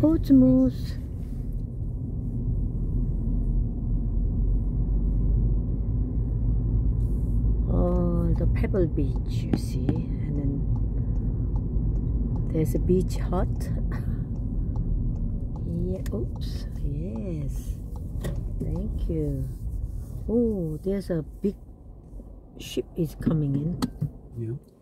Portsmouth. Oh, the Pebble Beach, you see, and then there's a beach hut. Yeah, oops, yes, thank you. Oh, there's a big ship is coming in. Yeah.